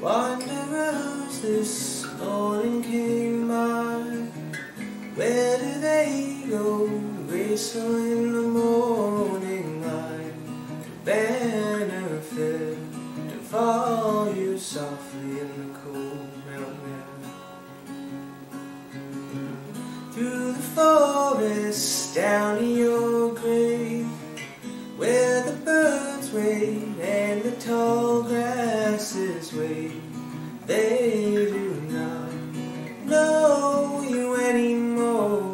Wanderers this morning came by. Where do they go? Graceful in the morning light. The banner fed to fall you softly in the cold mountain air. Through the forest down to your grave, where the birds wait and the tall grasses wave. They do not know you anymore.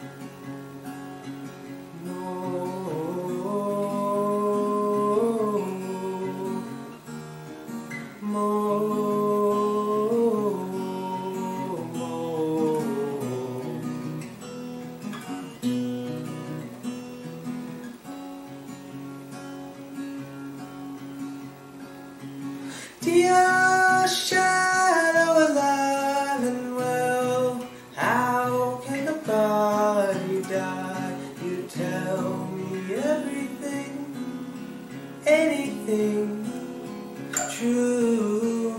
Dear shadow alive and well, how can the body die? You tell me everything, anything true.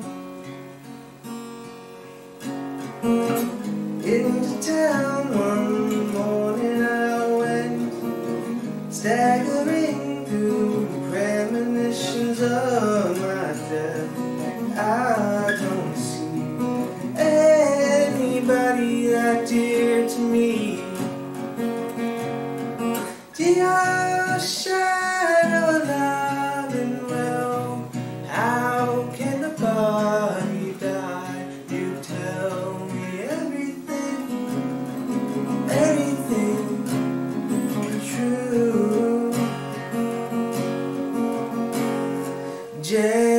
Into town one morning I went, staggering through premonitions of my death. I don't see anybody that dear to me. Dear shadow alive and well, how can the body die? You tell me everything, anything true.